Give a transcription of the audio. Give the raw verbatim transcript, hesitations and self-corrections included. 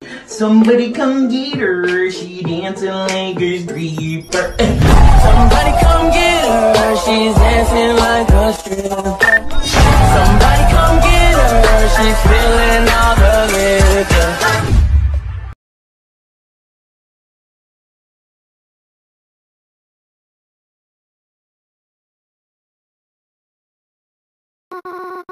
Somebody come get her, she dancing like a stripper. Somebody come get her, she's dancing like a stripper. Somebody come get her, she's feeling all the liquor.